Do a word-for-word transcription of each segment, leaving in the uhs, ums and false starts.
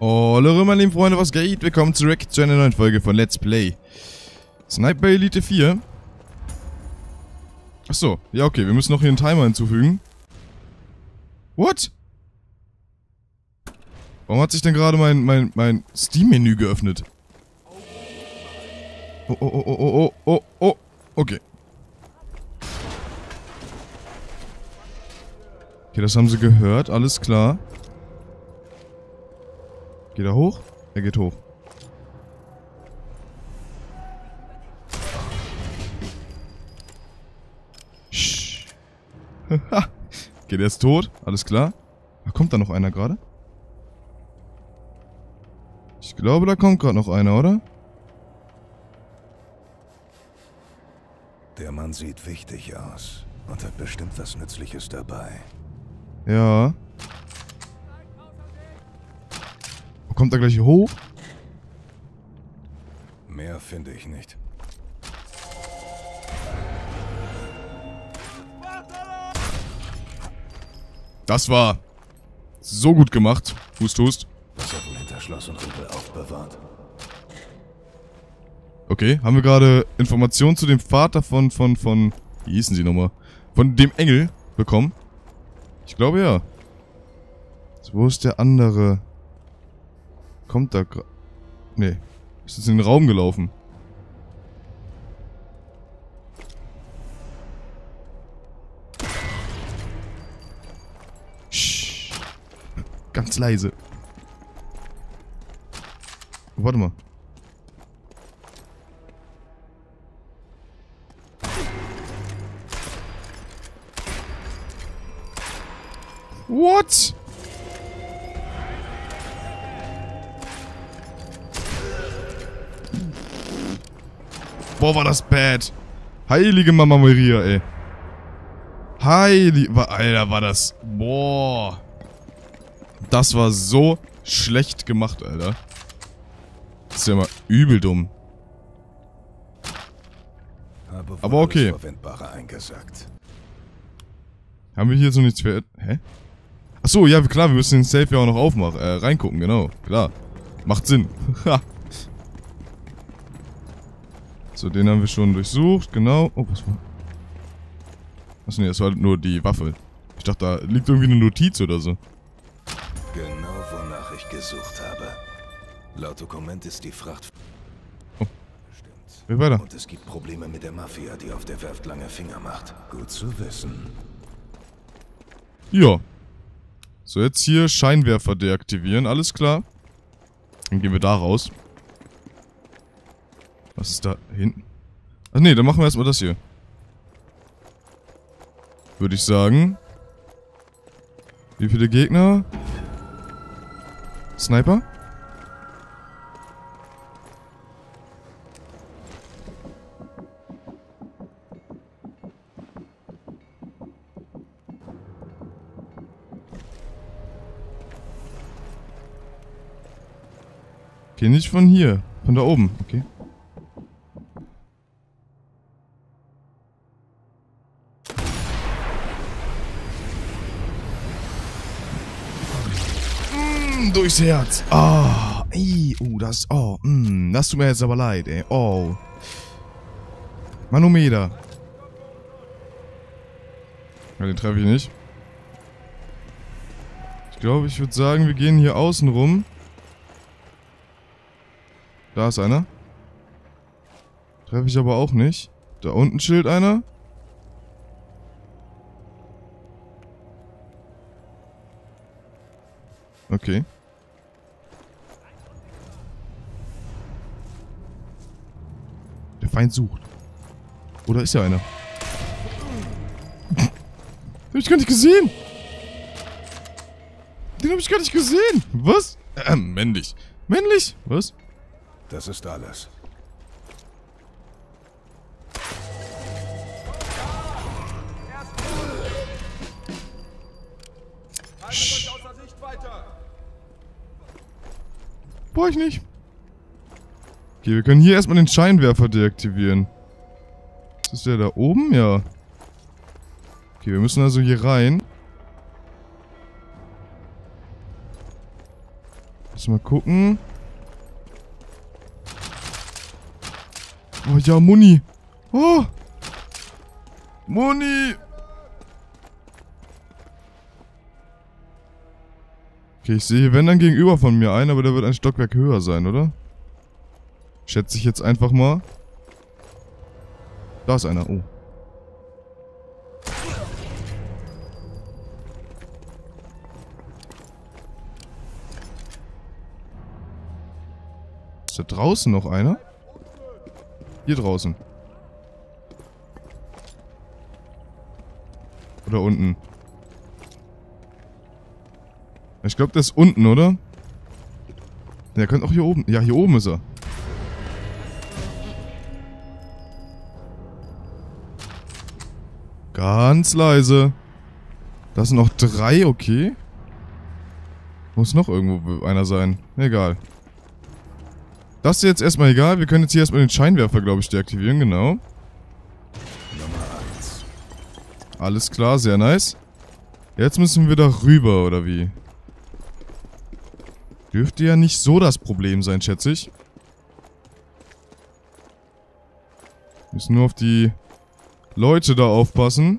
Hallo meine lieben Freunde, was geht? Willkommen zurück zu einer neuen Folge von Let's Play Sniper Elite vier. Achso, ja okay, wir müssen noch hier einen Timer hinzufügen. What? Warum hat sich denn gerade mein, mein, mein Steam-Menü geöffnet? Oh, oh, oh, oh, oh, oh, oh, okay. Okay, das haben sie gehört, alles klar. Geht er hoch? Er geht hoch. Shh. Okay, der ist tot. Alles klar. Da kommt da noch einer gerade? Ich glaube, da kommt gerade noch einer, oder? Der Mann sieht wichtig aus und hat bestimmt was Nützliches dabei. Ja. Kommt er gleich hier hoch? Mehr finde ich nicht. Das war so gut gemacht. Hust, hust. Das hat wohl hinter Schloss und Riegel aufbewahrt. Okay, haben wir gerade Informationen zu dem Vater von, von, von, wie hießen sie nochmal? Von dem Engel bekommen? Ich glaube ja. So, wo ist der andere? Kommt da gerade... Nee. Ist jetzt in den Raum gelaufen. Shh. Ganz leise. Oh, warte mal. What? Boah, war das bad. Heilige Mama Maria, ey. Heilige... Alter, war das... Boah. Das war so schlecht gemacht, Alter. Das ist ja mal übel dumm. Habe aber okay. Eingesagt. Haben wir hier jetzt noch nichts für... Hä? Achso, ja, klar, wir müssen den Safe ja auch noch aufmachen. Äh, reingucken, genau. Klar. Macht Sinn. Ha. So, den haben wir schon durchsucht, genau. Oh, was war... Achso, nee, das war nur die Waffe. Ich dachte, da liegt irgendwie eine Notiz oder so. Genau, wonach ich gesucht habe. Laut Dokument ist die Fracht... Oh. Stimmt. Wie weiter? Und es gibt Probleme mit der Mafia, die auf der Werft lange Finger macht. Gut zu wissen. Ja. So, jetzt hier Scheinwerfer deaktivieren, alles klar. Dann gehen wir da raus. Was ist da hinten? Ach nee, dann machen wir erstmal das hier. Würde ich sagen. Wie viele Gegner? Sniper? Okay, nicht von hier. Von da oben. Okay. Durchs Herz. Ah, oh, ey, oh, das, oh, mm, das tut mir jetzt aber leid, ey. Oh. Manometer. Ja, den treffe ich nicht. Ich glaube, ich würde sagen, wir gehen hier außen rum. Da ist einer. Treffe ich aber auch nicht. Da unten chillt einer. Okay. Der Feind sucht. Oder ist ja einer? Den hab ich gar nicht gesehen. Den hab ich gar nicht gesehen. Was? Äh, männlich. Männlich? Was? Das ist alles. Sch Brauche ich nicht. Okay, wir können hier erstmal den Scheinwerfer deaktivieren. Ist der da oben? Ja. Okay, wir müssen also hier rein. Lass mal gucken. Oh ja, Muni. Oh. Muni. Okay, ich sehe hier, wenn dann gegenüber von mir einen, aber der wird ein Stockwerk höher sein, oder? Schätze ich jetzt einfach mal. Da ist einer. Oh. Ist da draußen noch einer? Hier draußen. Oder unten. Ich glaube, der ist unten, oder? Der könnte auch hier oben. Ja, hier oben ist er. Ganz leise. Das sind noch drei, okay. Muss noch irgendwo einer sein. Egal. Das ist jetzt erstmal egal. Wir können jetzt hier erstmal den Scheinwerfer, glaube ich, deaktivieren, genau. Nummer eins. Alles klar, sehr nice. Jetzt müssen wir da rüber, oder wie? Dürfte ja nicht so das Problem sein, schätze ich. Müssen nur auf die Leute da aufpassen.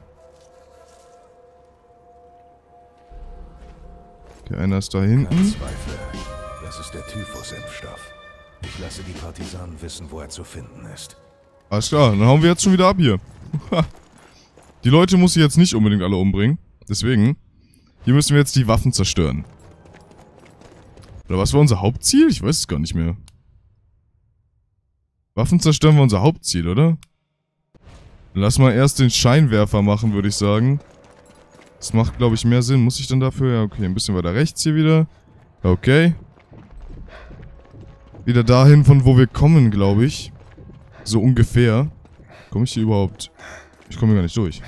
Okay, einer ist da Kein hinten. Zweifel. Das ist der Typhus-Impfstoff. Ich lasse die Partisanen wissen, wo er zu finden ist. Alles klar, dann hauen wir jetzt schon wieder ab hier. Die Leute muss ich jetzt nicht unbedingt alle umbringen. Deswegen, hier müssen wir jetzt die Waffen zerstören. Oder was war unser Hauptziel? Ich weiß es gar nicht mehr. Waffen zerstören war unser Hauptziel, oder? Lass mal erst den Scheinwerfer machen, würde ich sagen. Das macht, glaube ich, mehr Sinn. Muss ich dann dafür? Ja, okay, ein bisschen weiter rechts hier wieder. Okay. Wieder dahin, von wo wir kommen, glaube ich. So ungefähr. Komme ich hier überhaupt? Ich komme hier gar nicht durch.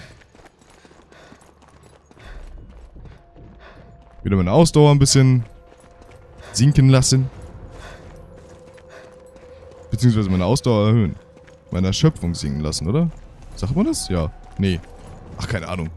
Wieder meine Ausdauer ein bisschen sinken lassen. Beziehungsweise meine Ausdauer erhöhen. Meine Erschöpfung sinken lassen, oder? Sagt man das? Ja. Nee. Ach, keine Ahnung.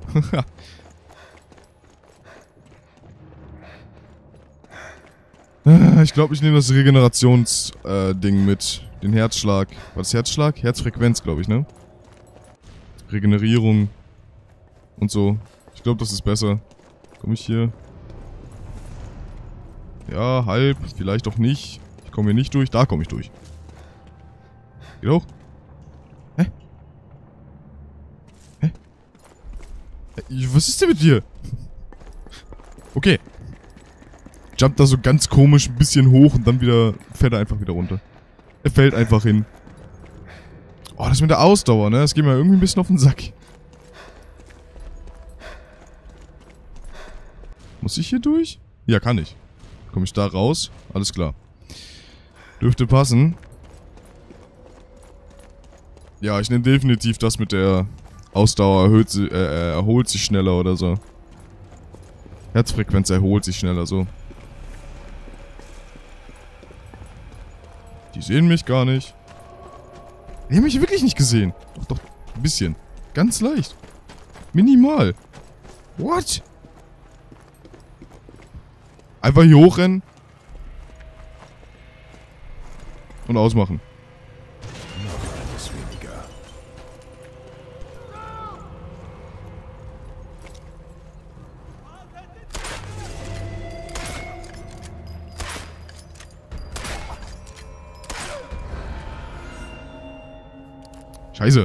Ich glaube, ich nehme das Regenerations-Ding äh, mit. Den Herzschlag. War das Herzschlag? Herzfrequenz, glaube ich, ne? Regenerierung. Und so. Ich glaube, das ist besser. Komme ich hier? Ja, halb. Vielleicht auch nicht. Ich komme hier nicht durch. Da komme ich durch. Geht hoch. Hä? Hä? Was ist denn mit dir? Okay. Jumpt da so ganz komisch ein bisschen hoch und dann wieder fällt er einfach wieder runter. Er fällt einfach hin. Oh, das mit der Ausdauer, ne? Das geht mir irgendwie ein bisschen auf den Sack. Muss ich hier durch? Ja, kann ich. Komme ich da raus? Alles klar. Dürfte passen. Ja, ich nehme definitiv das mit der Ausdauer erhöht sie, äh, erholt sich schneller oder so. Herzfrequenz erholt sich schneller, so. Die sehen mich gar nicht. Die haben mich wirklich nicht gesehen. Doch, doch, ein bisschen. Ganz leicht. Minimal. What? Einfach hier hochrennen. Und ausmachen. Noch eines weniger. Scheiße.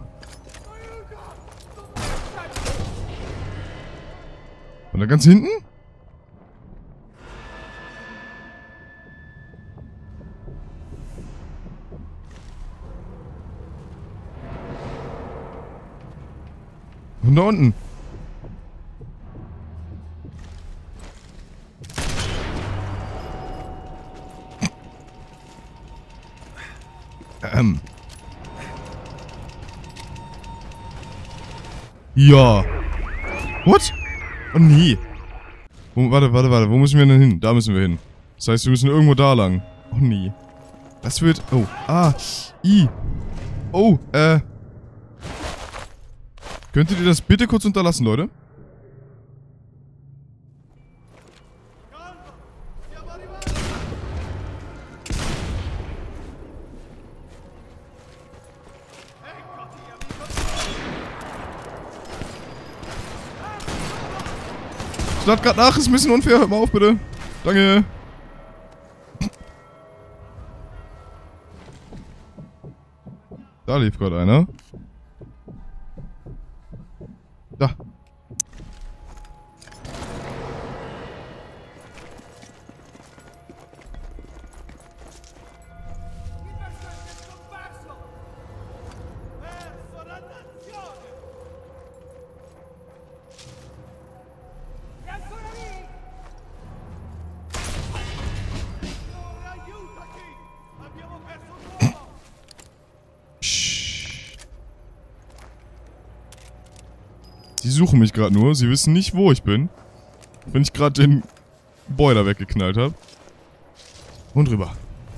Und da ganz hinten? Und da unten. Ähm. Ja. What? Oh nee. Wo, warte, warte, warte. Wo müssen wir denn hin? Da müssen wir hin. Das heißt, wir müssen irgendwo da lang. Oh nee. Das wird... Oh. Ah. I. Oh. Äh. Könntet ihr das bitte kurz unterlassen, Leute? lade gerade nach, ist ein bisschen unfair. Hört mal auf, bitte. Danke. Da lief gerade einer. Da. Die suchen mich gerade nur. Sie wissen nicht, wo ich bin. Wenn ich gerade den Boiler weggeknallt habe. Und rüber.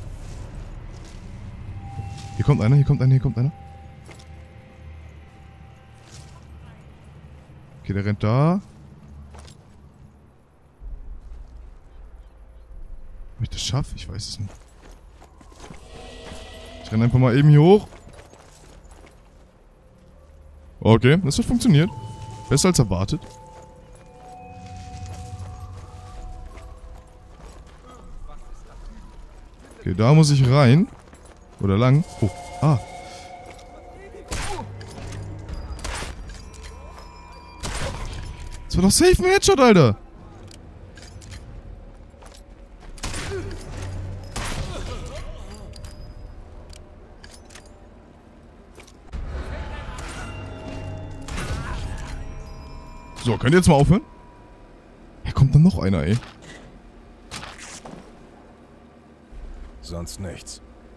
Hier kommt einer, hier kommt einer, hier kommt einer. Okay, der rennt da. Ob ich das schaffe? Ich weiß es nicht. Ich renne einfach mal eben hier hoch. Okay, das hat funktioniert. Besser als erwartet. Okay, da muss ich rein. Oder lang. Oh, ah. Das war doch safe ein Headshot, Alter. So, könnt ihr jetzt mal aufhören? Ja, kommt dann noch einer, ey. Sonst nichts.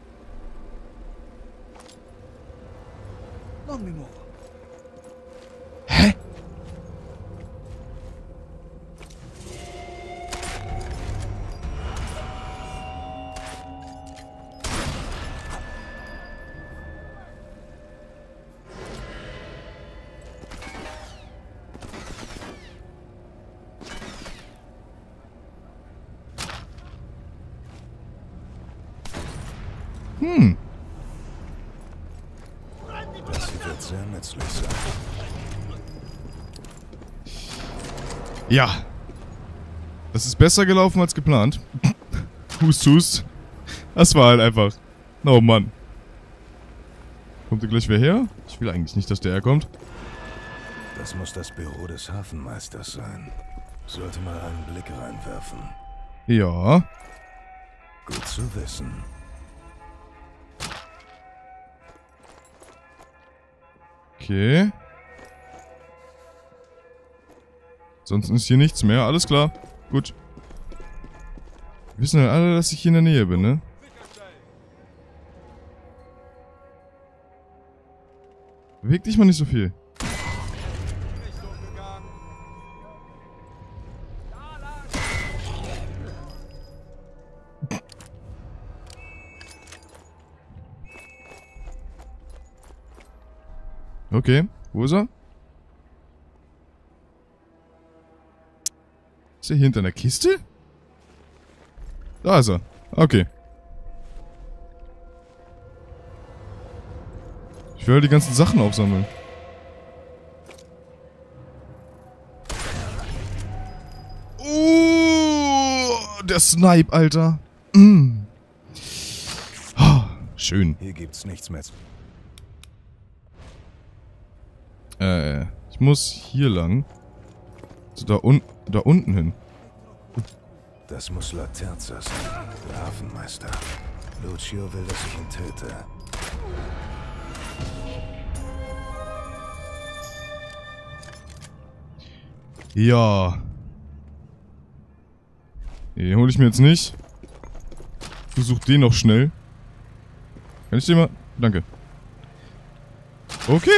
Hä? Hm. Das hier wird sehr nützlich sein. Ja. Das ist besser gelaufen als geplant. Hust, hust. Das war halt einfach... Oh Mann. Kommt hier gleich wer her? Ich will eigentlich nicht, dass der herkommt. Das muss das Büro des Hafenmeisters sein. Sollte mal einen Blick reinwerfen. Ja. Gut zu wissen. Okay. Sonst ist hier nichts mehr. Alles klar. Gut. Wir wissen ja alle, dass ich hier in der Nähe bin, ne? Beweg dich mal nicht so viel. Okay, wo ist er? Ist er hier hinter einer Kiste? Da ist er. Okay. Ich will die ganzen Sachen aufsammeln. Oh, der Snipe, Alter. Mm. Oh, schön. Hier gibt's nichts mehr. Äh, ich muss hier lang. So, da, un da unten hin. Das muss La Terza sein, der Hafenmeister. Lucio will, dass ich ihn töte. Ja. Den hole ich mir jetzt nicht. Versuch den noch schnell. Kann ich den mal... Danke. Okay.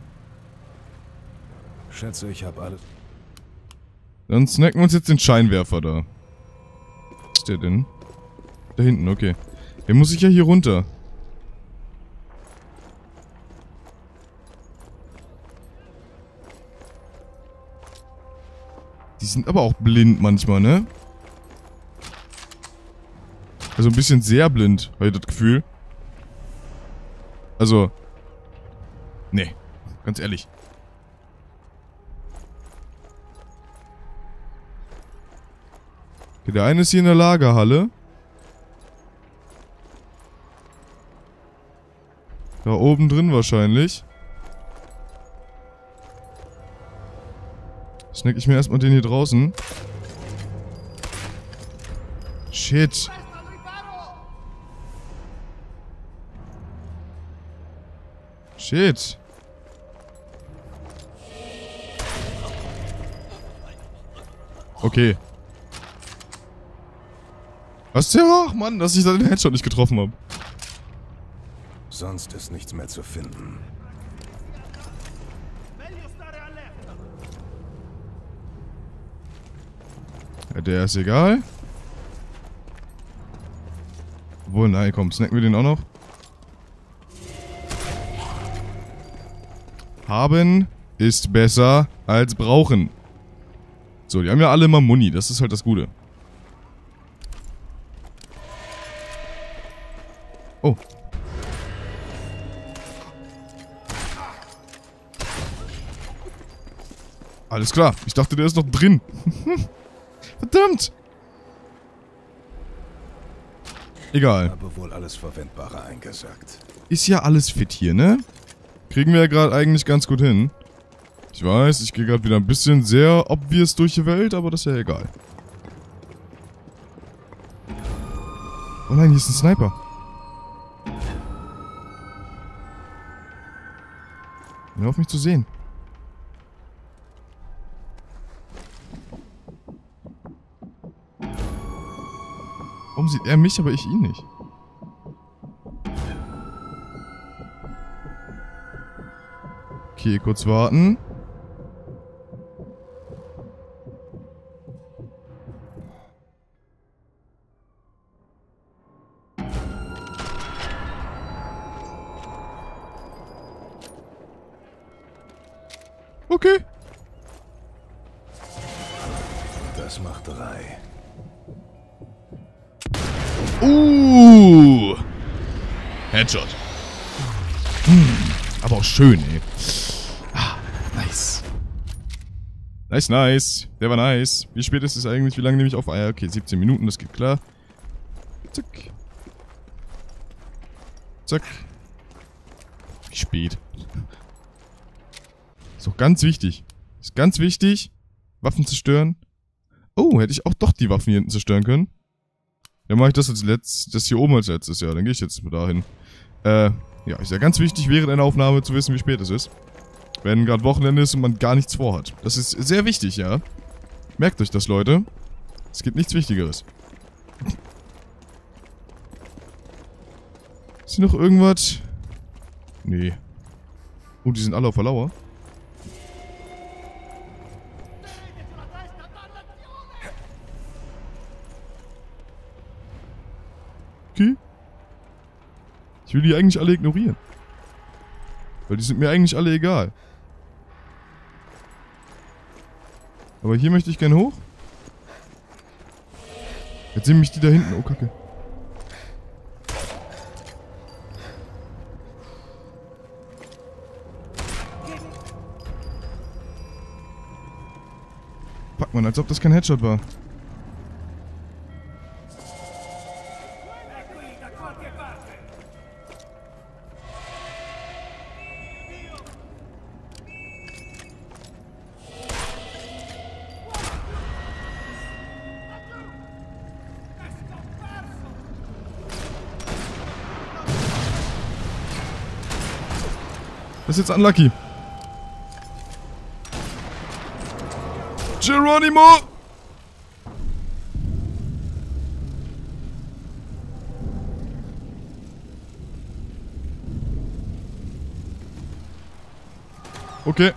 Schätze, ich habe alles. Dann snacken wir uns jetzt den Scheinwerfer da. Was ist der denn? Da hinten, okay. Der muss ich ja hier runter. Die sind aber auch blind manchmal, ne? Also ein bisschen sehr blind, habe ich das Gefühl. Also... Nee, ganz ehrlich. Okay, der eine ist hier in der Lagerhalle. Da oben drin wahrscheinlich. Snack ich mir erstmal den hier draußen. Shit. Shit. Okay. Was der? Ach Mann, dass ich da den Headshot nicht getroffen habe. Sonst ist nichts mehr zu finden. Ja, der ist egal. Obwohl, nein, komm, snacken wir den auch noch. Haben ist besser als brauchen. So, die haben ja alle immer Muni, das ist halt das Gute. Oh. Alles klar, ich dachte, der ist noch drin. Verdammt! Egal. Aber wohl alles Verwendbare eingesackt. Ist ja alles fit hier, ne? Kriegen wir ja gerade eigentlich ganz gut hin. Ich weiß, ich gehe gerade wieder ein bisschen sehr obvious durch die Welt, aber das ist ja egal. Oh nein, hier ist ein Sniper. Hör auf mich zu sehen. Warum sieht er mich, aber ich ihn nicht? Okay, kurz warten. Okay. Das macht drei. Uh. Headshot. Hm, aber auch schön, ey. Ah, nice. Nice, nice. Der war nice. Wie spät ist es eigentlich? Wie lange nehme ich auf? Ah ja, okay, siebzehn Minuten, das geht klar. Zack. Zack. Wie spät. Ist auch ganz wichtig. Ist ganz wichtig, Waffen zerstören. Oh, hätte ich auch doch die Waffen hier hinten zerstören können. Dann mache ich das als letztes, das hier oben als letztes. Ja, dann gehe ich jetzt dahin. Äh, ja, ist ja ganz wichtig, während einer Aufnahme zu wissen, wie spät es ist. Wenn gerade Wochenende ist und man gar nichts vorhat. Das ist sehr wichtig, ja. Merkt euch das, Leute. Es gibt nichts Wichtigeres. Ist hier noch irgendwas? Nee. Oh, die sind alle auf der Lauer. Okay. Ich will die eigentlich alle ignorieren. Weil die sind mir eigentlich alle egal. Aber hier möchte ich gerne hoch. Jetzt sehen mich die da hinten. Oh, Kacke. Fuck, man, als ob das kein Headshot war. Das ist jetzt unlucky. Geronimo! Okay.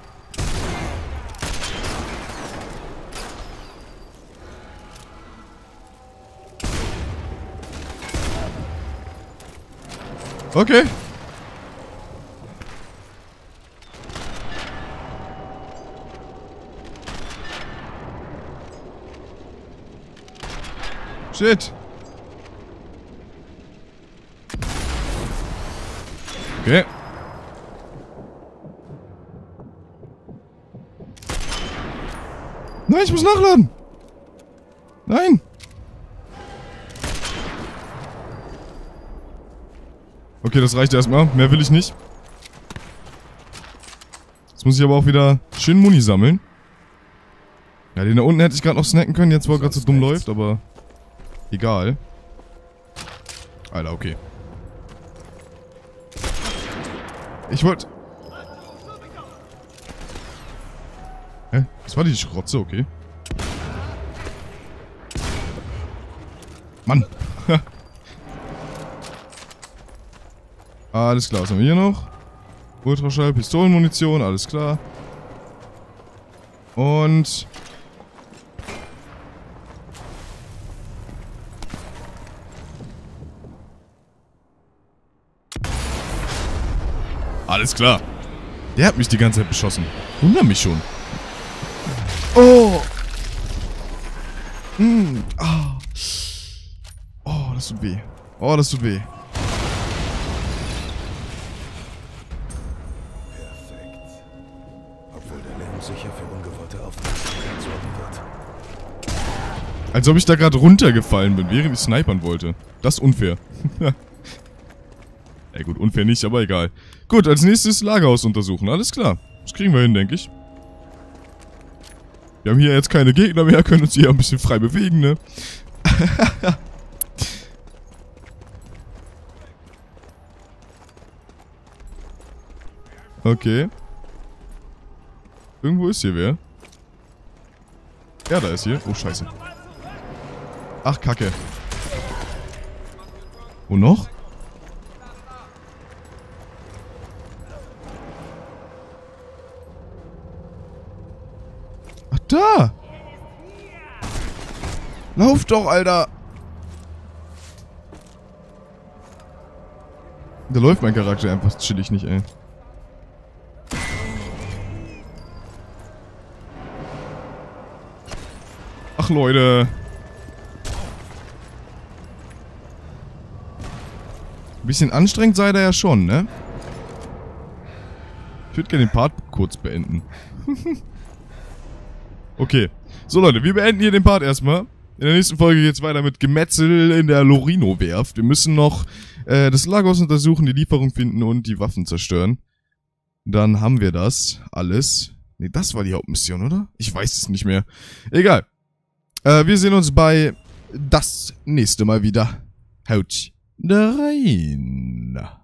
Okay. Shit. Okay. Nein, ich muss nachladen. Nein. Okay, das reicht erstmal. Mehr will ich nicht. Jetzt muss ich aber auch wieder schön Muni sammeln. Ja, den da unten hätte ich gerade noch snacken können, jetzt wo er gerade so dumm läuft, aber egal. Alter, okay. Ich wollte... Hä? Das war die Schrotze, okay. Mann! Alles klar, was haben wir hier noch? Ultraschall, Pistolenmunition, alles klar. Und... Alles klar. Der hat mich die ganze Zeit beschossen. Wunder mich schon. Oh! Mm. Ah. Oh, das tut weh. Oh, das tut weh. Sicher für ungewollte Aufmerksamkeit sorgen wird. Als ob ich da gerade runtergefallen bin, während ich snipern wollte. Das ist unfair. Ja gut, unfair nicht, aber egal. Gut, als nächstes Lagerhaus untersuchen. Alles klar. Das kriegen wir hin, denke ich. Wir haben hier jetzt keine Gegner mehr, können uns hier ein bisschen frei bewegen, ne? Okay. Irgendwo ist hier wer. Ja, da ist hier. Oh, scheiße. Ach, Kacke. Wo noch? Ach, da! Lauf doch, Alter! Da läuft mein Charakter einfach chillig nicht, ey. Ach, Leute. Ein bisschen anstrengend sei der ja schon, ne? Ich würde gerne den Part kurz beenden. Okay. So, Leute, wir beenden hier den Part erstmal. In der nächsten Folge geht's weiter mit Gemetzel in der Lorino-Werft. Wir müssen noch äh, das Lagerhaus untersuchen, die Lieferung finden und die Waffen zerstören. Dann haben wir das alles. Ne, das war die Hauptmission, oder? Ich weiß es nicht mehr. Egal. Äh, wir sehen uns bei das nächste Mal wieder. Haut rein.